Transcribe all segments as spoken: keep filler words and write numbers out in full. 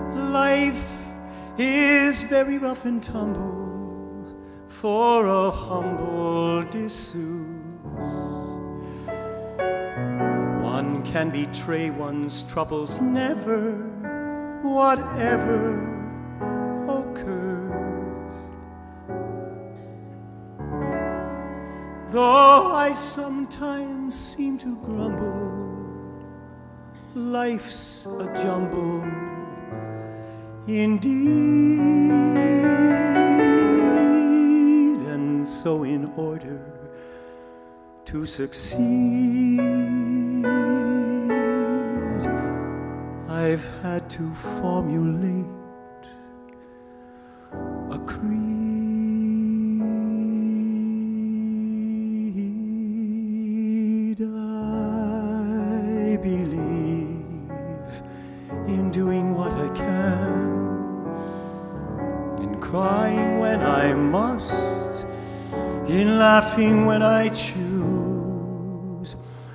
Life is very rough and tumble for a humble disuse. One can betray one's troubles never, whatever occurs. Though I sometimes seem to grumble, life's a jumble indeed, and so in order to succeed, I've had to formulate a creed. I believe in doing what I can, in crying when I must, in laughing when I choose.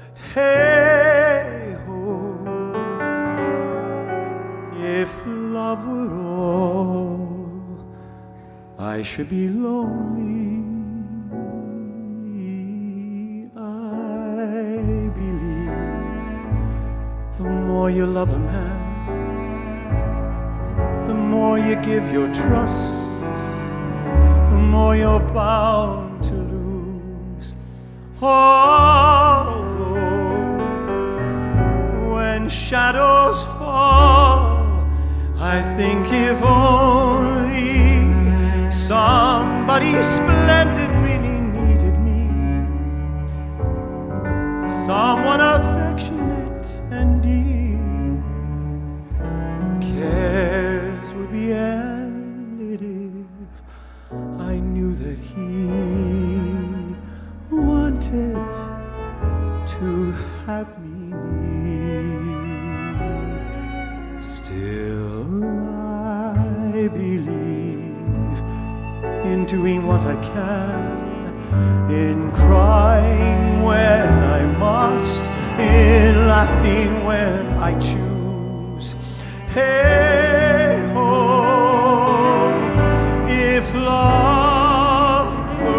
Hey ho, if love were all, I should be lonely. I believe the more you love a man, the more you give your trust, the more you're bound to lose. Although when shadows fall, I think if only somebody splendid really needed me, someone affectionate and dear, cares would be ended if I knew that he wanted to have me near. Still I believe in doing what I can, in crying when I must, in laughing when I choose. Hey ho, if love were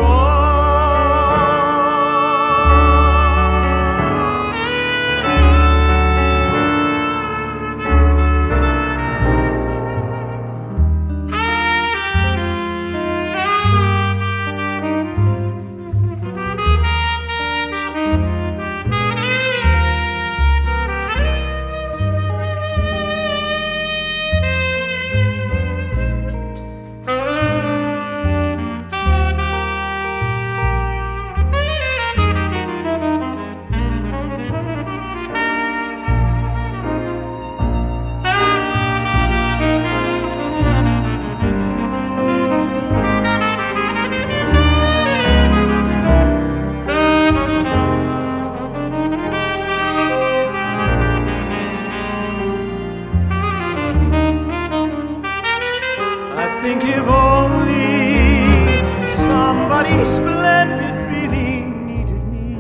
think if only somebody splendid really needed me,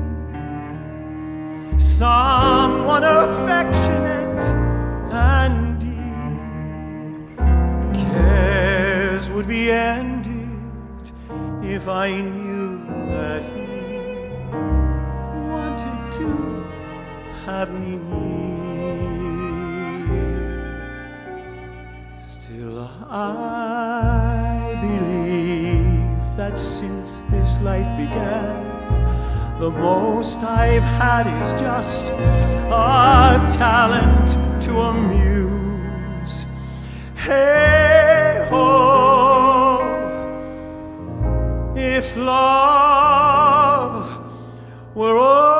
someone affectionate and dear, cares would be ended if I knew that he wanted to have me near. Still I believe that since this life began, the most I've had is just a talent to amuse. Hey ho, if love were all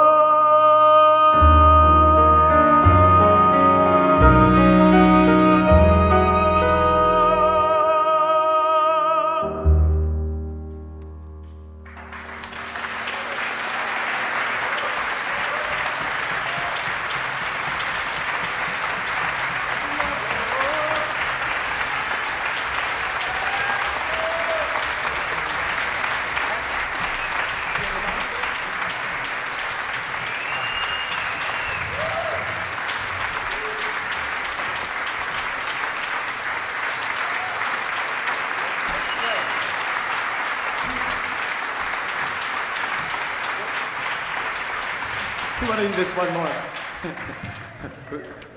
want to do this one more.